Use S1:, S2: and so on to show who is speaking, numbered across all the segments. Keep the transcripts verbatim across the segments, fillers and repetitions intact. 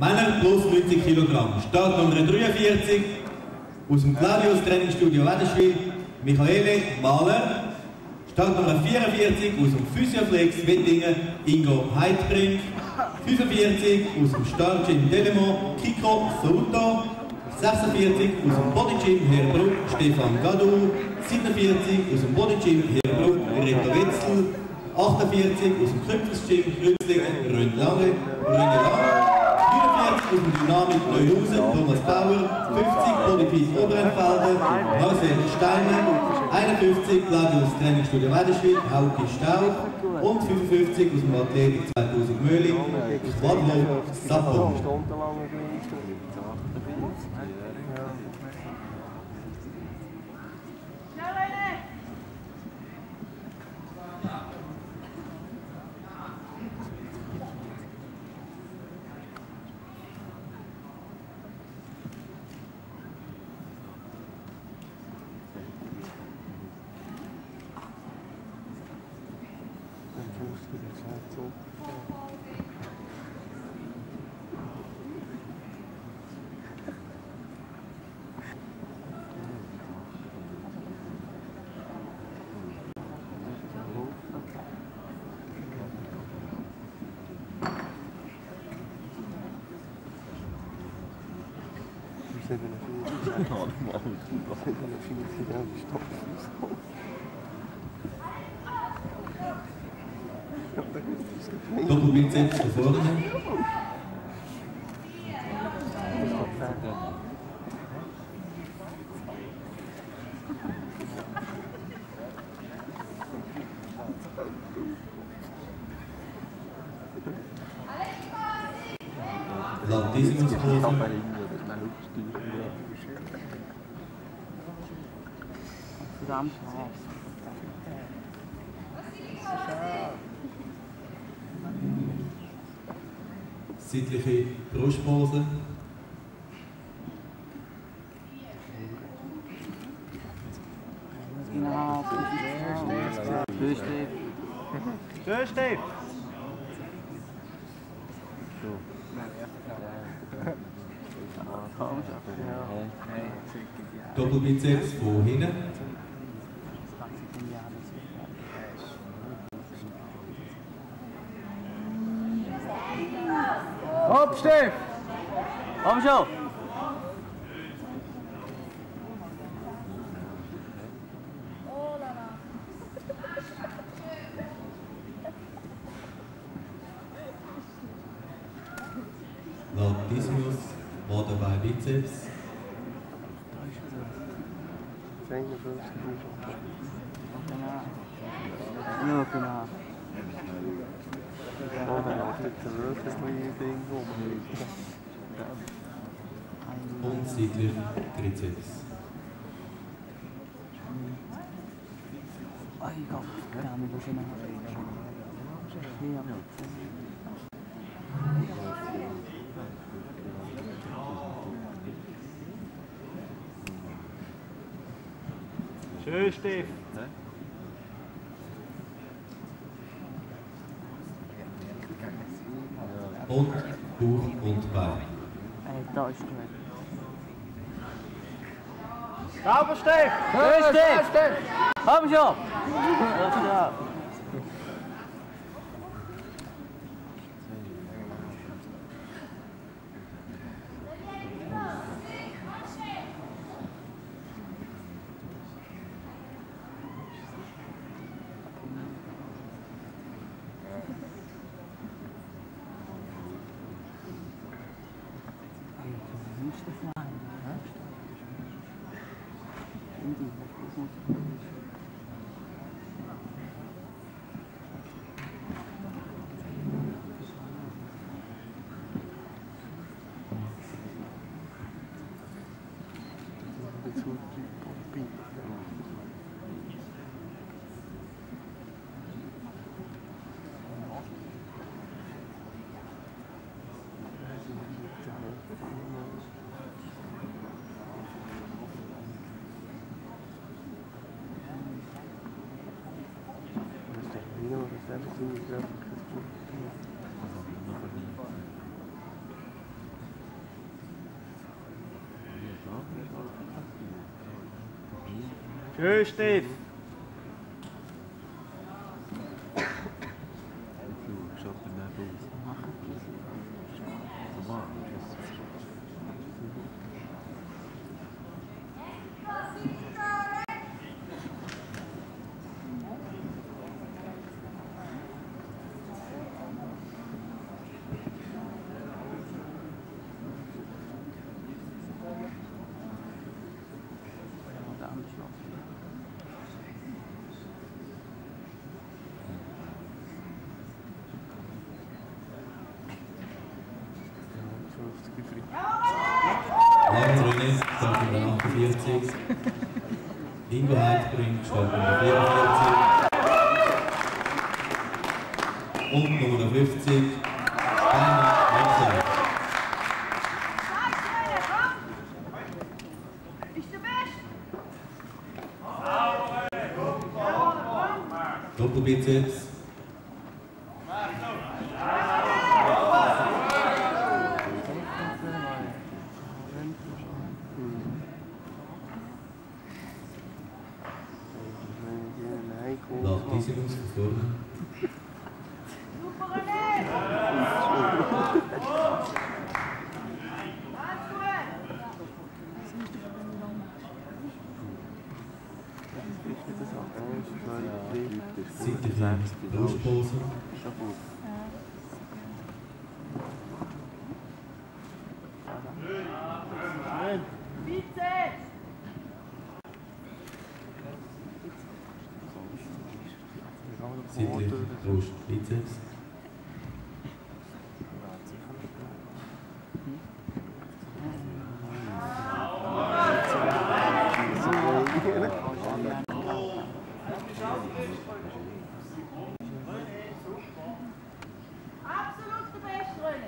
S1: Männer plus neunzig Kilogramm. Start Nummer dreiundvierzig aus dem Claudius Trainingsstudio Wädenswil, Michaele Mahler. Start Nummer vierundvierzig aus dem Physioflex Wettingen, Ingo Heidbrink. fünfundvierzig aus dem Stargym Delemont, Kiko Fruto. sechsundvierzig aus dem Bodygym Herbruck, Stefan Gadou. siebenundvierzig aus dem Bodygym Herbruck, Reto Wetzel. achtundvierzig aus dem Köpfesgym Rützlingen, Rönt Lange, Röne Lange. neunundvierzig aus dem Dynamik Neuhausen, Thomas Bauer. fünfzig Bodypeace Oberentfelden, Marcel Steiner. einundfünfzig Claudius Trainingsstudio Wädenswil, Hauke Stauch. Und fünfundfünfzig aus dem Athletik zweitausend Möhling, Quadlo Sappo. Doppelbizeps da vorne. Latissimus-Pose.
S2: Verdammt.
S1: Seitliche Brustpose.
S2: Genau. Tschüss, Steve. Tschüss, Steve.
S1: Doppelbizeps von hinten.
S2: Hopp, Steve! Komm schon!
S1: Latissimus, Vorderbein Bizeps.
S2: Ja, genau.
S1: Und seitlich Trizeps.
S2: Ay, Gott, ja, wir müssen noch. Schön, Steve.
S1: Und Bauch und Bein.
S2: Ey, da ist gut. Sauber, Steve! Schön, Steve! Komm schon! Ja. Schön, Steff.
S1: Lars René, Startnummer achtundvierzig. Ingo Heidbrink, Startnummer vierundvierzig. Und Nummer fünfzig, Steiner Wechsel. Doppelbizeps. Latissimus von vorne. Seitliche Brustpose. Seitlich Brust, Bizeps.
S3: Absolut der Beste, René.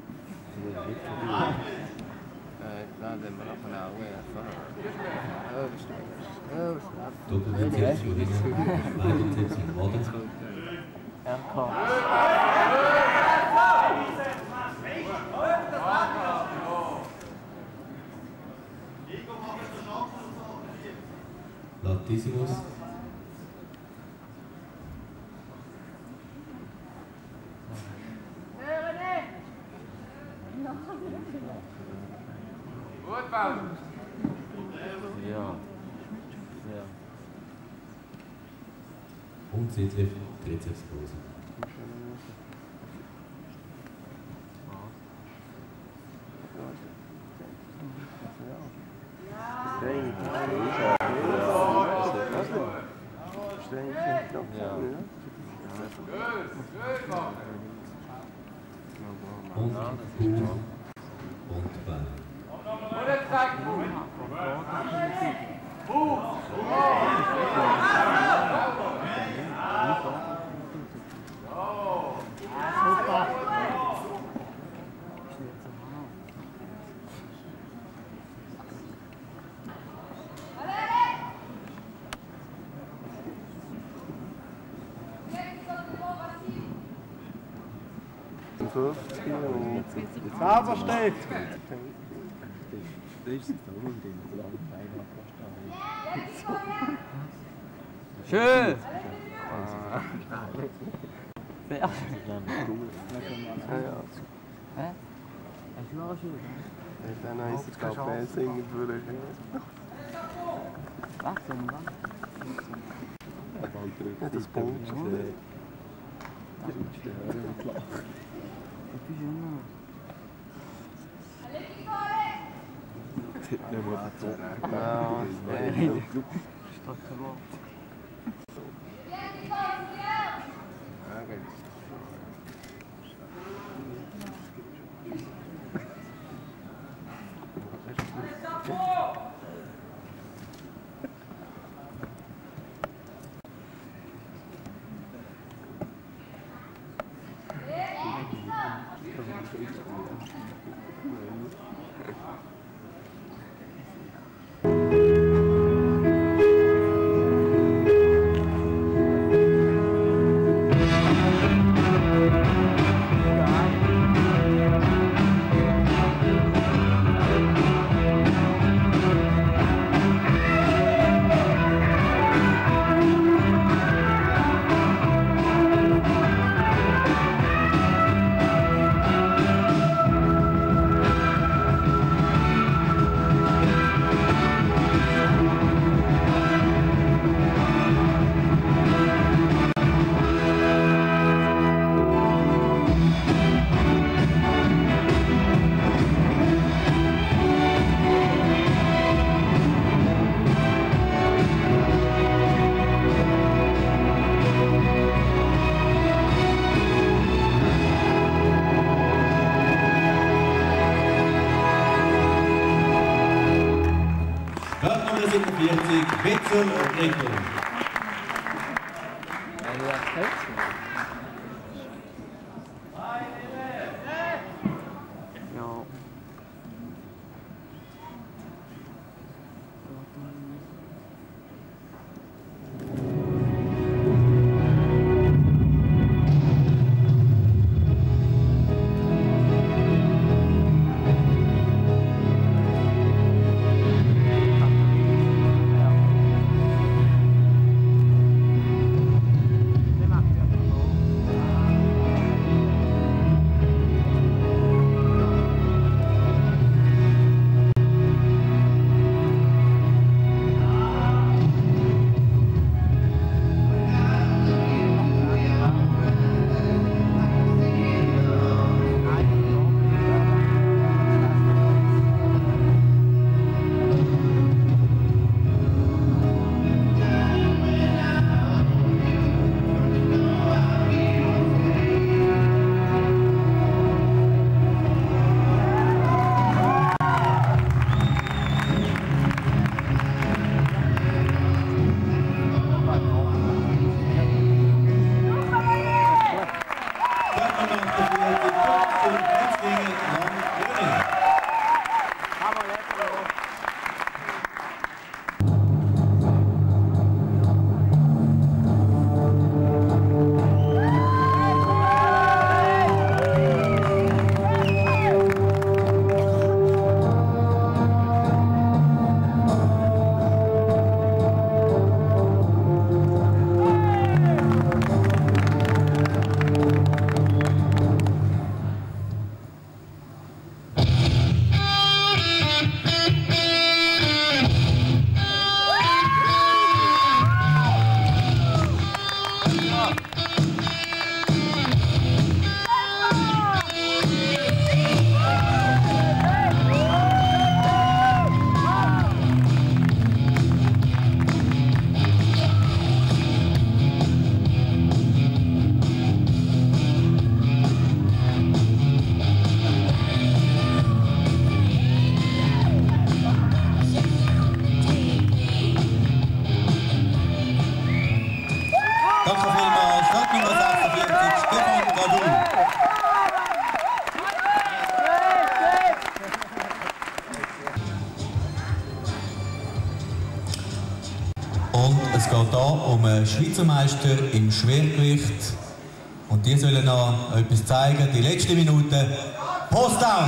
S1: Doppelbizeps von hinten, Beibizeps von Waden.
S2: R K.
S1: Latissimus.
S3: Gut, Paul.
S2: Ja. Ja.
S1: Und seitlich Trizepspose. Und Huf und Bein.
S2: Sauber, Steff. Schön. Wer? Hä? Hast du auch schön?
S4: Dann heisst es, glaube ich, singen würde.
S2: Was denn?
S4: Ja, das Punkt.
S2: Ich bin schon noch.
S4: Ja,
S2: Starke Wort.
S1: siebenundvierzig, Wetzel Rico.
S2: Ja.
S1: Danke vielmals, Startnummer sechsundvierzig, Stefan Gadou. Und es geht hier um einen Schweizer Meister im Schwergewicht. Und die sollen noch etwas zeigen. Die letzte Minute. Postdown!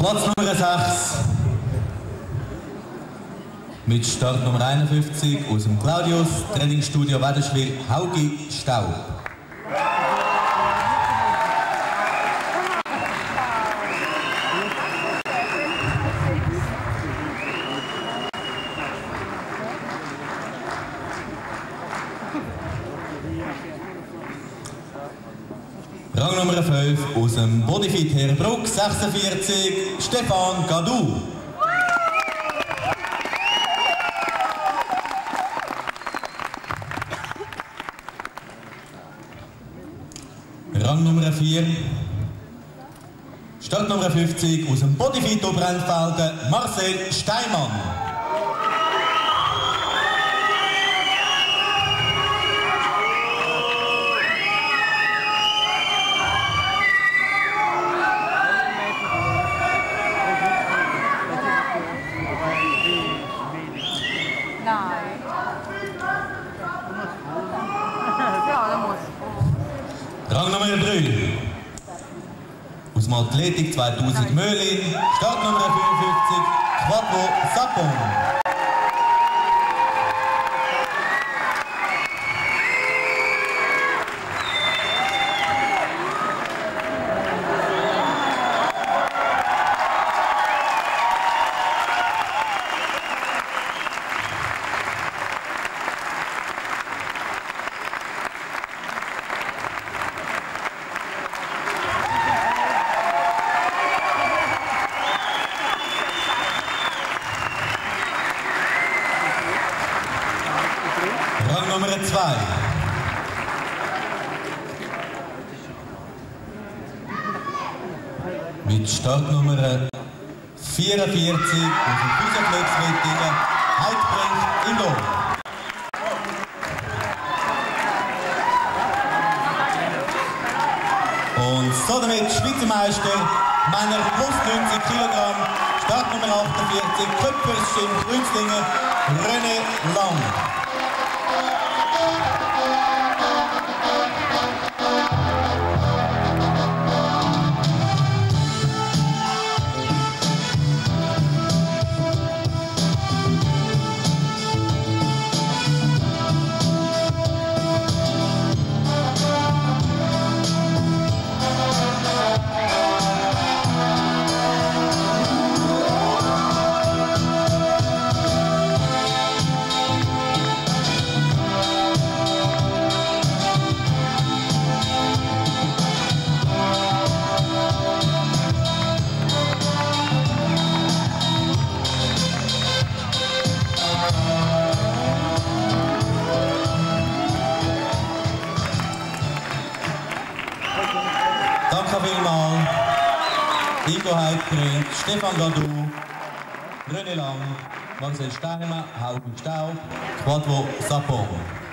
S1: Platz Nummer sechs. Mit Startnummer einundfünfzig aus dem Claudius Trainingsstudio Wädenswil, Haugi Staub. Rang Nummer fünf aus dem Bodyfit Herbruck, sechsundvierzig, Stefan Gadou. Rang Nummer vier, Start Nummer fünfzig aus dem Bodyfit Oberentfelden, Marcel Steinmann.
S3: Nein. Ja, da muss.
S1: Rang Nummer drei. Aus dem Athletik zweitausend Möhlin, Startnummer fünfundfünfzig, Quattro Sapon. Rang Nummer zwei. Mit Startnummer vierundvierzig aus dem Füßerflex-Wettingen, Heidbrink Ingo. Und so damit Schweizer Meister, Männer plus neunzig Kilogramm, Startnummer achtundvierzig, Köpfersstimm, Kreuzlingen, René Lang. Danke vielmals. Ingo Heidbrink, Stefan Gadou, René Lang, Marcel Steinmann, Haugen Staub, Quattro Sapon.